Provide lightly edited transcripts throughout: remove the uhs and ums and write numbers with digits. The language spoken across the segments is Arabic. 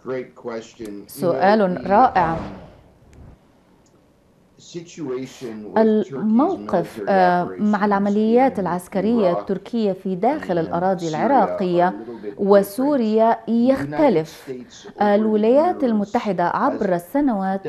سؤال رائع. الموقف مع العمليات العسكرية التركية في داخل الأراضي العراقية وسوريا يختلف. الولايات المتحدة عبر السنوات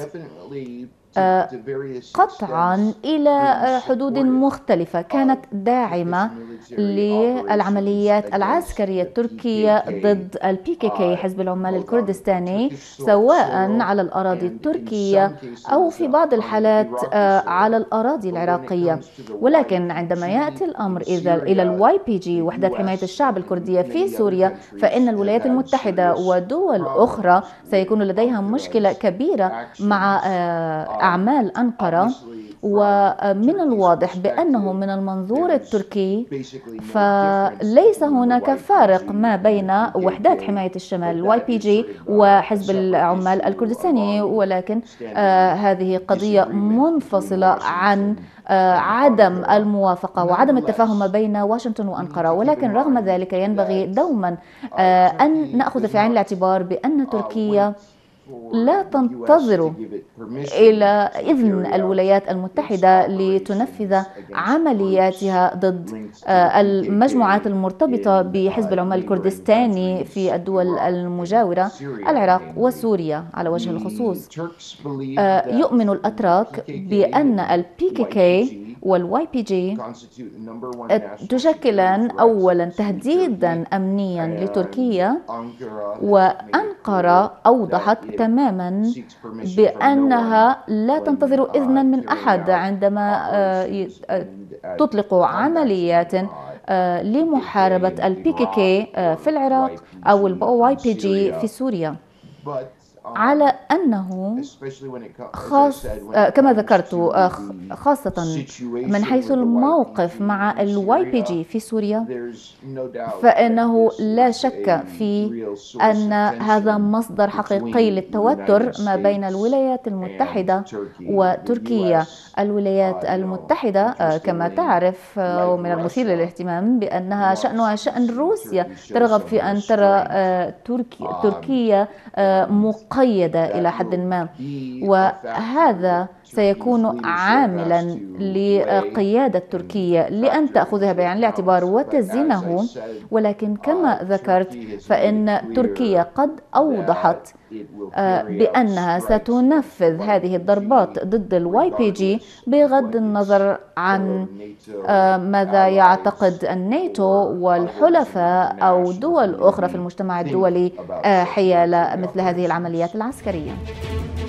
قطعا إلى حدود مختلفة كانت داعمة للعمليات العسكرية التركية ضد الPKK حزب العمال الكردستاني، سواء على الأراضي التركية أو في بعض الحالات على الأراضي العراقية. ولكن عندما يأتي الأمر إلى الYPG وحدة حماية الشعب الكردية في سوريا، فإن الولايات المتحدة ودول أخرى سيكون لديها مشكلة كبيرة مع أعمال أنقرة. ومن الواضح بأنه من المنظور التركي فليس هناك فارق ما بين وحدات حماية الشمال YPG وحزب العمال الكردستاني، ولكن هذه قضية منفصلة عن عدم الموافقة وعدم التفاهم بين واشنطن وأنقرة. ولكن رغم ذلك ينبغي دوما أن نأخذ في عين الاعتبار بأن تركيا لا تنتظر إلى إذن الولايات المتحدة لتنفذ عملياتها ضد المجموعات المرتبطة بحزب العمال الكردستاني في الدول المجاورة، العراق وسوريا على وجه الخصوص. يؤمن الأتراك بأن الPKK والYPG تشكلان أولا تهديدا أمنيا لتركيا، وأنقرة أوضحت تماما بأنها لا تنتظر إذنا من أحد عندما تطلق عمليات لمحاربة الPKK في العراق أو الYPG في سوريا، على أنه كما ذكرت خاصة من حيث الموقف مع الYPG في سوريا، فإنه لا شك في أن هذا مصدر حقيقي للتوتر ما بين الولايات المتحدة وتركيا. الولايات المتحدة كما تعرف ومن المثير للاهتمام بأنها شأنها شأن روسيا، ترغب في أن ترى تركيا مقيدة إلى حد ما، وهذا سيكون عاملا لقيادة تركيا لأن تأخذها بعين الاعتبار وتزينه. ولكن كما ذكرت فإن تركيا قد أوضحت بأنها ستنفذ هذه الضربات ضد الYPG بغض النظر عن ماذا يعتقد الناتو والحلفاء أو دول أخرى في المجتمع الدولي حيال مثل هذه العمليات العسكرية.